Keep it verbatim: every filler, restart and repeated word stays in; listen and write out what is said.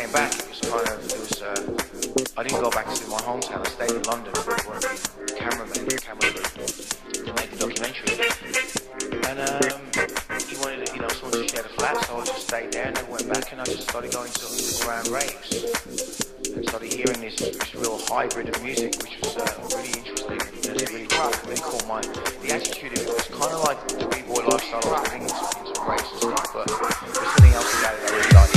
came back, it was kind of, it was, uh, I didn't go back to my hometown, I stayed in London for working cameraman, camera to make a documentary. And um, he wanted, you know, someone to share the flat, so I just stayed there and then went back and I just started going to underground raves. And started hearing this, this real hybrid of music, which was uh, really interesting. And it really, really caught my, the attitude of it was kind of like the b-boy lifestyle I was living into, into raves and stuff, but there's something else about it I really liked.